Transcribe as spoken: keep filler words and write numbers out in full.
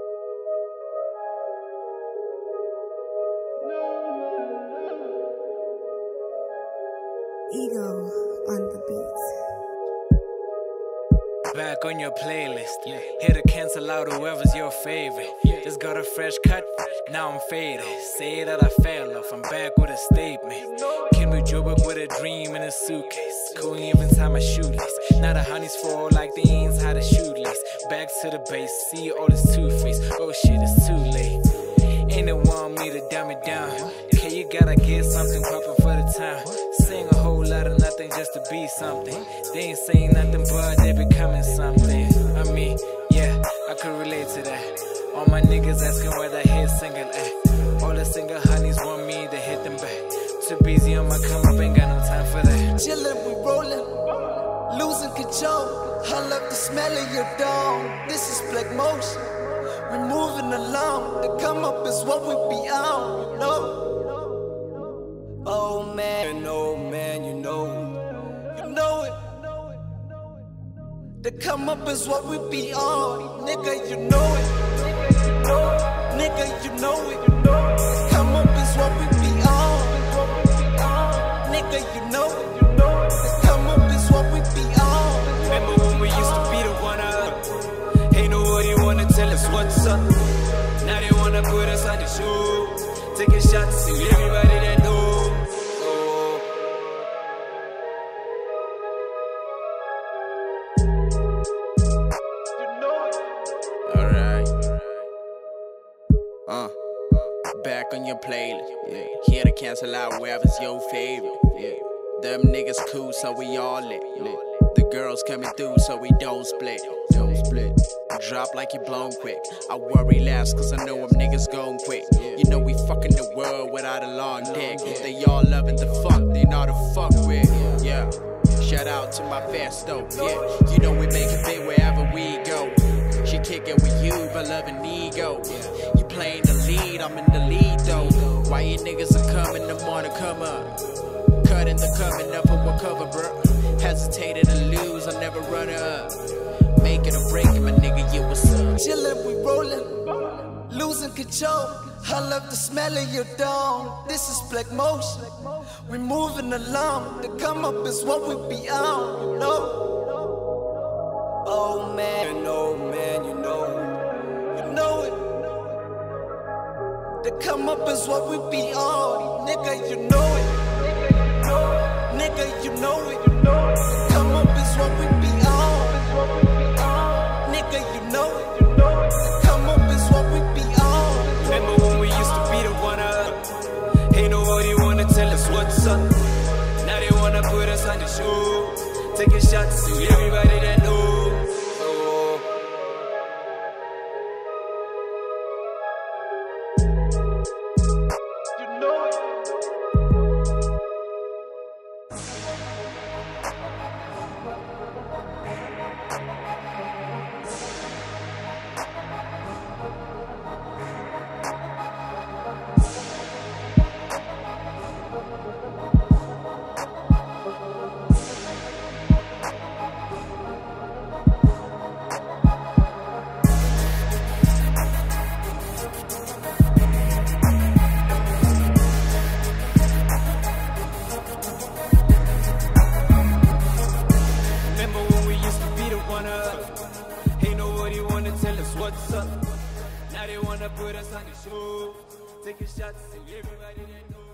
Ego on the beats. Back on your playlist, yeah. Here to cancel out whoever's your favorite. Yeah. Just got a fresh cut, now I'm faded. Say that I fell off, I'm back with a statement. Can we Joburg with a dream in a suitcase? Couldn't even tie my shoelace. Now the honeys fall like the inside a shoelace. Back to the base, see all this two-face. Oh shit, it's too late. Ain't no want me to dumb it down. Okay, you gotta get something poppin' for the town. Sing a whole lot of nothing just to be something. They ain't saying nothing but they becoming something. I mean, yeah, I could relate to that. All my niggas asking where the hit single at. All the single honeys want me to hit them back. Too busy on my come up, ain't got no time for that. Chillin', we rollin', losing control. I love the smell of your dome. This is black motion. We moving along. The come up is what we be on, you know. Oh man, oh man, you know, you know it. The come up is what we be on, nigga, you know it. Nigga, you know it. The come up is what we be on, nigga, you know it. The come up is what we be on. Remember when we used to be the one up? Ain't nobody wanna tell us what's up. Now they wanna put us on the shoe. Taking shots to everybody that knows. Uh, back on your playlist, yeah. Here to cancel out whoever's your favorite, yeah. Them niggas cool, so we all lit, lit. The girls coming through, so we don't split, don't split. Drop like you blown quick. I worry less, cause I know them niggas gon' quit. You know we fucking the world without a long dick. They all loving the fuck, they know to fuck with, yeah. Shout out to my festo, yeah. You know we make it big wherever we go. She kickin' with you, but loving ego. You playing the lead, I'm in the lead though. Why you niggas are coming, the morning come up. Cutting the coming up for what cover, bro. Hesitated to lose, I never run up. Make it or break it, my nigga, you what's up? Chillin', we rollin', losing control. I love the smell of your dome. This is black motion. We moving along. The come up is what we be on, you know. Oh man, oh man, you know, you know it. The come up is what we be on, nigga, you know it. Nigga, you know it. The come up is what we be on, nigga, you know it. The come up is what we be on. Remember when we used to be the one up? Ain't nobody wanna tell us what's up. Now they wanna put us on the shoe. Taking shots to everybody that knows. Ain't nobody wanna tell us what's up. Now they wanna put us on the show. Taking shots to everybody that knows.